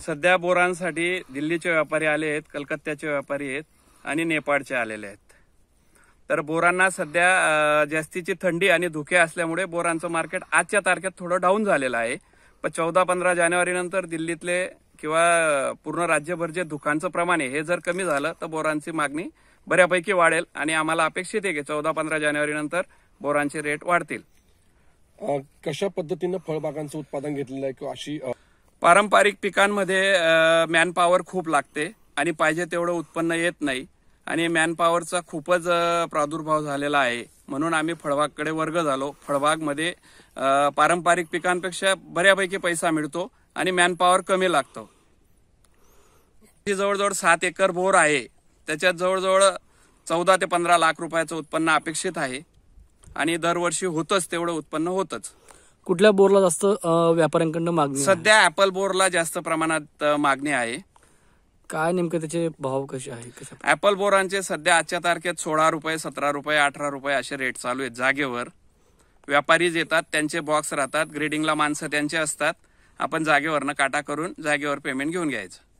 सध्या बोरांसाठी दिल्लीचे व्यापारी आले आहेत, कलकत्त्याचे व्यापारी आहेत आणि नेपाळचे आलेले आहेत. तर बोरांना सध्या जास्तीची थंडी आणि धुके असल्यामुळे बोरांचं मार्केट आजच्या तारखेत थोडं डाऊन झालेलं आहे. पण 14-15 जानेवारी नंतर दिल्लीतले किंवा पूर्ण राज्यभर जे धुकांचं प्रमाण आहे हे जर कमी झालं तर बोरांची मागणी बऱ्यापैकी वाढेल आणि आम्हाला अपेक्षित आहे की 14-15 जानेवारी नंतर बोरांचे रेट वाढतील. कशा पद्धतीनं फळबागांचं उत्पादन घेतलेलं आहे किंवा अशी पारंपरिक पिकांमध्ये मॅनपॉवर खूप लागते आणि पाहिजे तेवढं उत्पन्न येत नाही आणि मॅनपॉवरचा खूपच प्रादुर्भाव झालेला आहे. म्हणून आम्ही फळबागकडे वर्ग झालो. फळबागमध्ये पारंपरिक पिकांपेक्षा बऱ्यापैकी पैसा मिळतो आणि मॅनपॉवर कमी लागतो. जवळजवळ 7 एकर बोर आहे, त्याच्यात जवळजवळ 14 ते 15 लाख रुपयाचं उत्पन्न अपेक्षित आहे आणि दरवर्षी होतच तेवढं उत्पन्न होतच. कुठल्या बोरला जास्त व्यापाऱ्यांकडून मागणी? सध्या ऍपल बोरला जास्त प्रमाणात मागणी आहे. काय नेमके त्याचे भाव कसे आहे? ऍपल बोरांचे सध्या आजच्या तारखेत 16 रुपये, 17 रुपये, 18 रुपये असे रेट चालू आहेत. जागेवर व्यापारीच येतात, त्यांचे बॉक्स राहतात, ग्रेडिंगला माणसं त्यांचे असतात. आपण जागेवरनं काटा करून जागेवर पेमेंट घेऊन घ्यायचं.